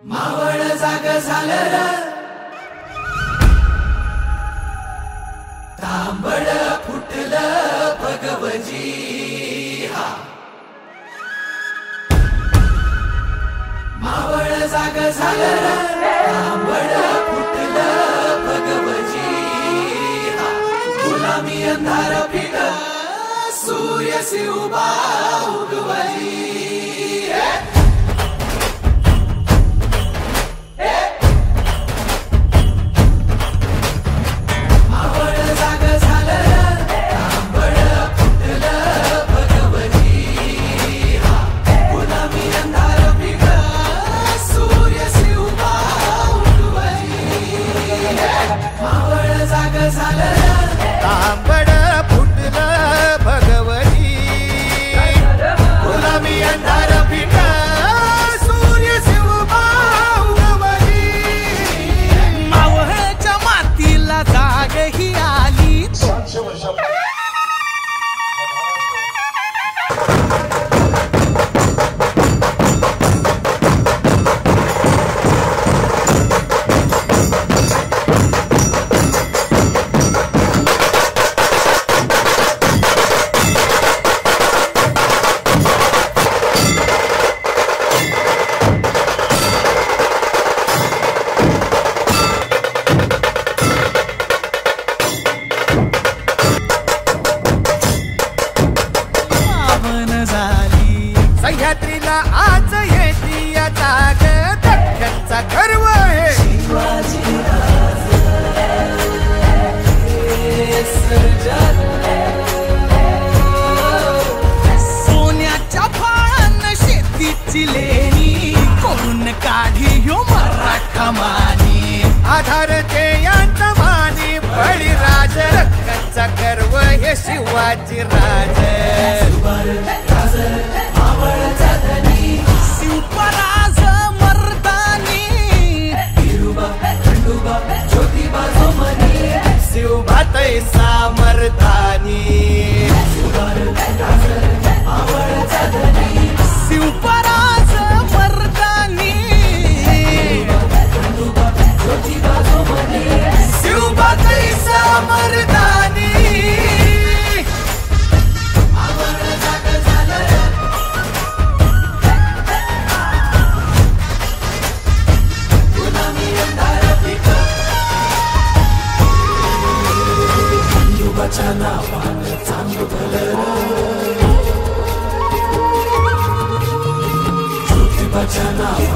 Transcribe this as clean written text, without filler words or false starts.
मावळ जाग झालं र तांबड फुटलं भगवजी हा मावळ जाग झालं र तांबड फुटलं भगवजी हा गुलामी अंधार फिट सूर्य से उभा उगवली तांबड फुटलं भगवती गुलामी अंधार फिट सूर्य शिवबा उगवली मावळच्या मातीला जाग ही आली सह्याद्रीला आज येती या जाग दख्खनचा गर्व आहे सोन्याच्या फाळानं शेतीची लेणी करून काढी ह्यो मराठा मानी आधारते यांचा मानी बळीराज दख्खनचा गर्व हे शिवाजी राज शिवपराज मर्दानी शिवभातय सामर्थानी शिवपराज मर्दानी शिवभातय सामर्थानी चांगलं भलं ज्योतिबाच्या नावानं